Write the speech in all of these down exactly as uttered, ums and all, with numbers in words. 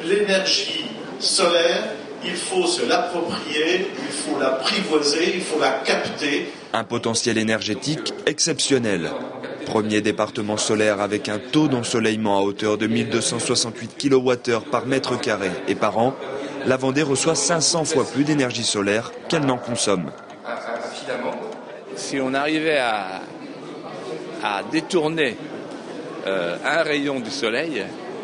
l'énergie solaire, il faut se l'approprier, il faut l'apprivoiser, il faut la capter. Un potentiel énergétique exceptionnel. Premier département solaire avec un taux d'ensoleillement à hauteur de mille deux cent soixante-huit kilowattheures par mètre carré et par an, la Vendée reçoit cinq cents fois plus d'énergie solaire qu'elle n'en consomme. Si on arrivait à, à détourner euh, un rayon du soleil,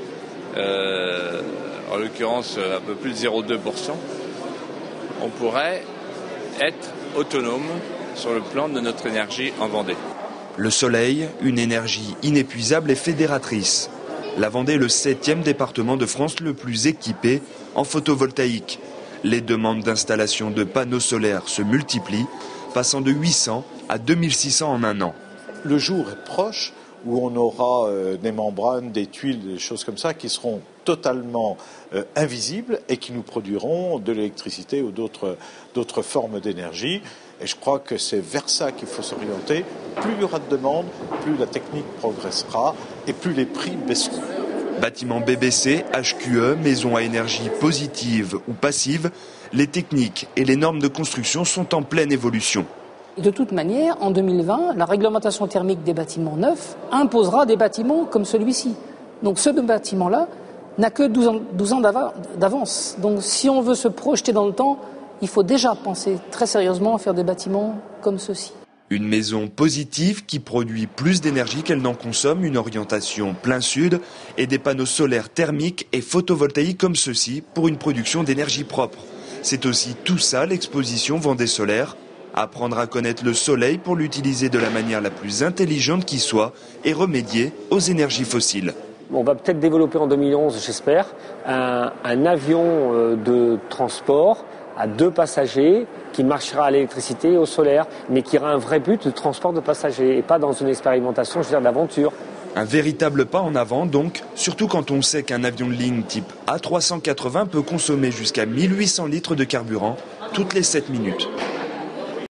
euh, en l'occurrence un peu plus de zéro virgule deux pour cent, on pourrait être autonome sur le plan de notre énergie en Vendée. Le soleil, une énergie inépuisable et fédératrice. La Vendée est le septième département de France le plus équipé en photovoltaïque. Les demandes d'installation de panneaux solaires se multiplient, passant de huit cents à deux mille six cents en un an. Le jour est proche où on aura euh, des membranes, des tuiles, des choses comme ça qui seront totalement euh, invisibles et qui nous produiront de l'électricité ou d'autres, d'autres formes d'énergie. Et je crois que c'est vers ça qu'il faut s'orienter. Plus il y aura de demandes, plus la technique progressera et plus les prix baisseront. Bâtiments B B C, H Q E, maisons à énergie positive ou passive, les techniques et les normes de construction sont en pleine évolution. De toute manière, en deux mille vingt, la réglementation thermique des bâtiments neufs imposera des bâtiments comme celui-ci. Donc ce bâtiment-là n'a que douze ans, douze ans d'avance. Donc si on veut se projeter dans le temps, il faut déjà penser très sérieusement à faire des bâtiments comme ceux-ci. Une maison positive qui produit plus d'énergie qu'elle n'en consomme, une orientation plein sud et des panneaux solaires thermiques et photovoltaïques comme ceux-ci pour une production d'énergie propre. C'est aussi tout ça l'exposition Vendée Solaire. Apprendre à connaître le soleil pour l'utiliser de la manière la plus intelligente qui soit et remédier aux énergies fossiles. On va peut-être développer en deux mille onze, j'espère, un, un avion de transport à deux passagers qui marchera à l'électricité et au solaire, mais qui aura un vrai but de transport de passagers et pas dans une expérimentation, je veux dire, d'aventure. Un véritable pas en avant donc, surtout quand on sait qu'un avion de ligne type A trois cent quatre-vingts peut consommer jusqu'à mille huit cents litres de carburant toutes les sept minutes.